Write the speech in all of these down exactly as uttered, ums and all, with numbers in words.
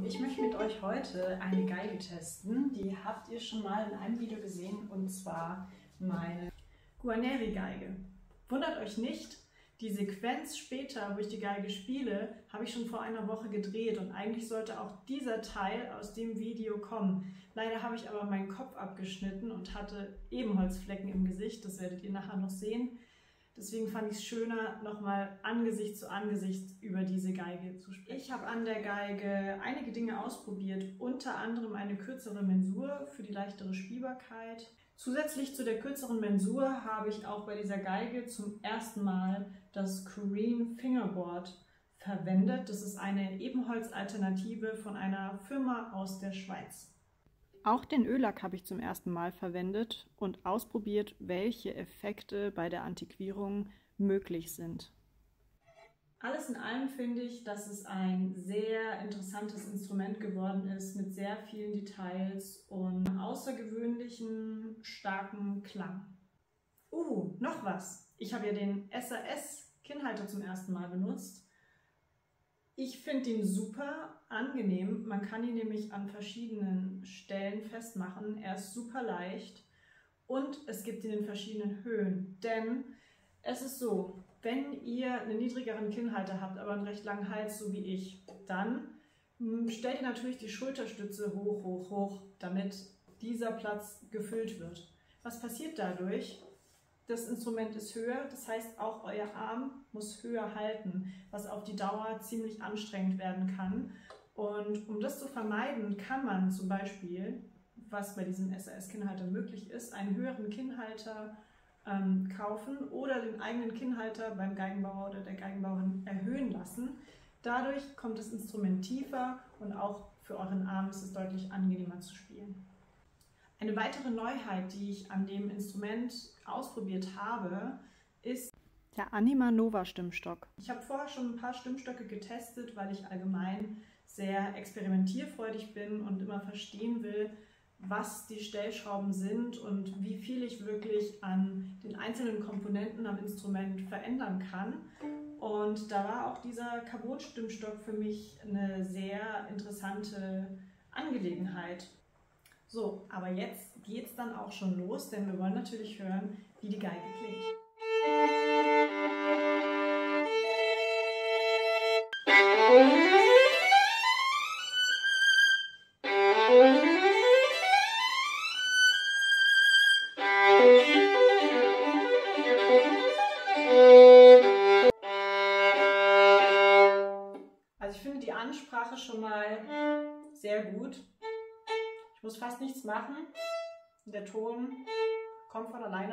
ich möchte mit euch heute eine Geige testen. Die habt ihr schon mal in einem Video gesehen, und zwar meine Guarneri-Geige. Wundert euch nicht, die Sequenz später, wo ich die Geige spiele, habe ich schon vor einer Woche gedreht und eigentlich sollte auch dieser Teil aus dem Video kommen. Leider habe ich aber meinen Kopf abgeschnitten und hatte Ebenholzflecken im Gesicht, das werdet ihr nachher noch sehen. Deswegen fand ich es schöner, nochmal Angesicht zu Angesicht über diese Geige zu sprechen. Ich habe an der Geige einige Dinge ausprobiert, unter anderem eine kürzere Mensur für die leichtere Spielbarkeit. Zusätzlich zu der kürzeren Mensur habe ich auch bei dieser Geige zum ersten Mal das Corinne Fingerboard verwendet. Das ist eine Ebenholz-Alternative von einer Firma aus der Schweiz. Auch den Öllack habe ich zum ersten Mal verwendet und ausprobiert, welche Effekte bei der Antiquierung möglich sind. Alles in allem finde ich, dass es ein sehr interessantes Instrument geworden ist mit sehr vielen Details und außergewöhnlichen, starken Klang. Uh, noch was! Ich habe ja den S A S-Kinnhalter zum ersten Mal benutzt. Ich finde ihn super angenehm. Man kann ihn nämlich an verschiedenen Stellen festmachen. Er ist super leicht und es gibt ihn in verschiedenen Höhen. Denn es ist so, wenn ihr einen niedrigeren Kinnhalter habt, aber einen recht langen Hals, so wie ich, dann stellt ihr natürlich die Schulterstütze hoch, hoch, hoch, damit dieser Platz gefüllt wird. Was passiert dadurch? Das Instrument ist höher, das heißt auch euer Arm muss höher halten, was auf die Dauer ziemlich anstrengend werden kann. Und um das zu vermeiden, kann man zum Beispiel, was bei diesem S A S-Kinnhalter möglich ist, einen höheren Kinnhalter ähm, kaufen oder den eigenen Kinnhalter beim Geigenbauer oder der Geigenbauerin erhöhen lassen. Dadurch kommt das Instrument tiefer und auch für euren Arm ist es deutlich angenehmer zu spielen. Eine weitere Neuheit, die ich an dem Instrument ausprobiert habe, ist der Anima Nova Stimmstock. Ich habe vorher schon ein paar Stimmstöcke getestet, weil ich allgemein sehr experimentierfreudig bin und immer verstehen will, was die Stellschrauben sind und wie viel ich wirklich an den einzelnen Komponenten am Instrument verändern kann. Und da war auch dieser Carbon-Stimmstock für mich eine sehr interessante Angelegenheit. So, aber jetzt geht's dann auch schon los, denn wir wollen natürlich hören, wie die Geige klingt. Also ich finde die Ansprache schon mal sehr gut. Ich muss fast nichts machen. Der Ton kommt von alleine.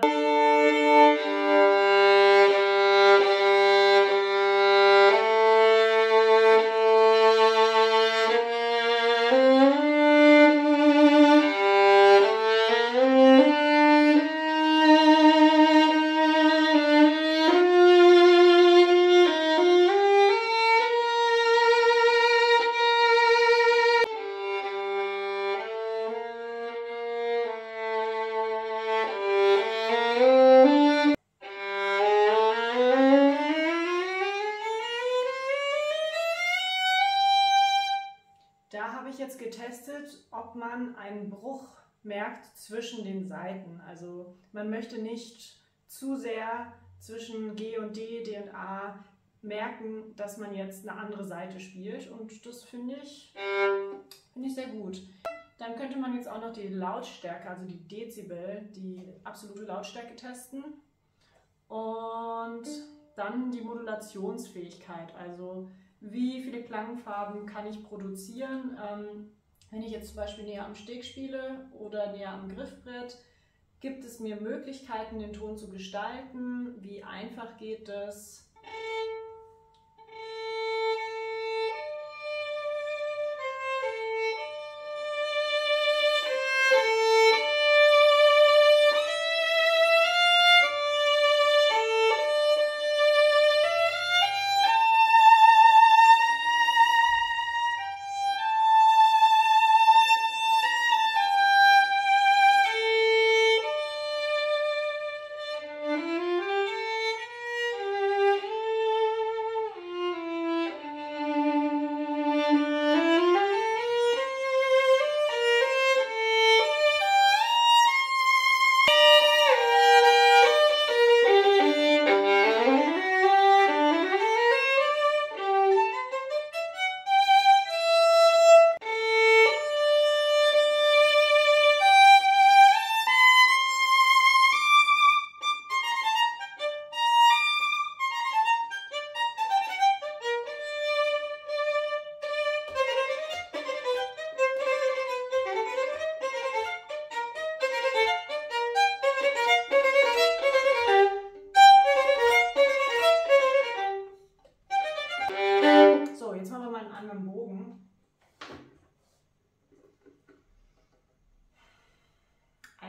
Da habe ich jetzt getestet, ob man einen Bruch merkt zwischen den Saiten. Also man möchte nicht zu sehr zwischen G und D, D und A merken, dass man jetzt eine andere Seite spielt. Und das finde ich, finde ich sehr gut. Dann könnte man jetzt auch noch die Lautstärke, also die Dezibel, die absolute Lautstärke testen. Und dann die Modulationsfähigkeit, also wie viele Klangfarben kann ich produzieren. Ähm, wenn ich jetzt zum Beispiel näher am Steg spiele oder näher am Griffbrett, gibt es mir Möglichkeiten, den Ton zu gestalten. Wie einfach geht das?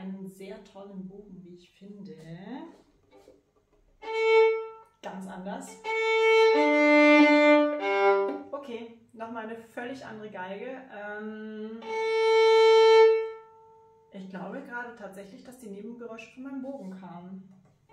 einen sehr tollen Bogen, wie ich finde. Ganz anders. Okay, nochmal eine völlig andere Geige. Ähm ich glaube gerade tatsächlich, dass die Nebengeräusche von meinem Bogen kamen.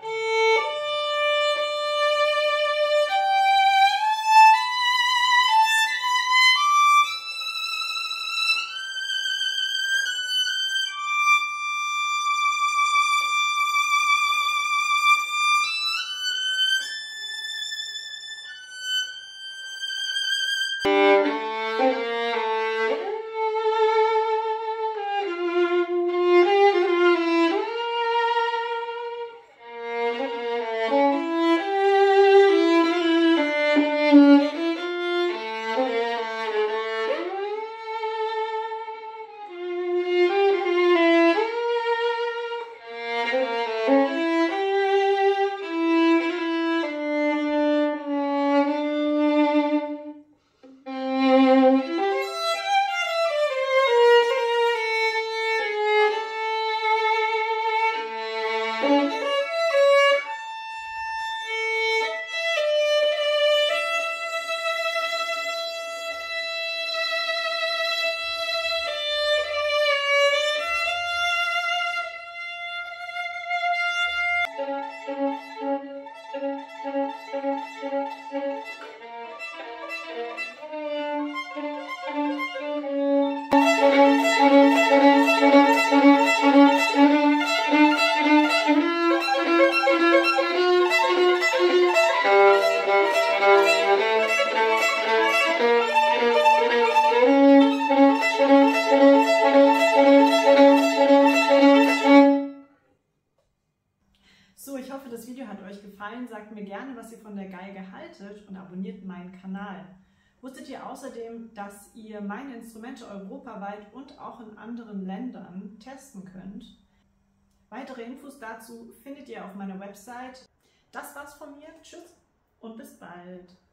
So, ich hoffe, das Video hat euch gefallen. Sagt mir gerne, was ihr von der Geige haltet und abonniert meinen Kanal. Wusstet ihr außerdem, dass ihr meine Instrumente europaweit und auch in anderen Ländern testen könnt? Weitere Infos dazu findet ihr auf meiner Website. Das war's von mir. Tschüss und bis bald.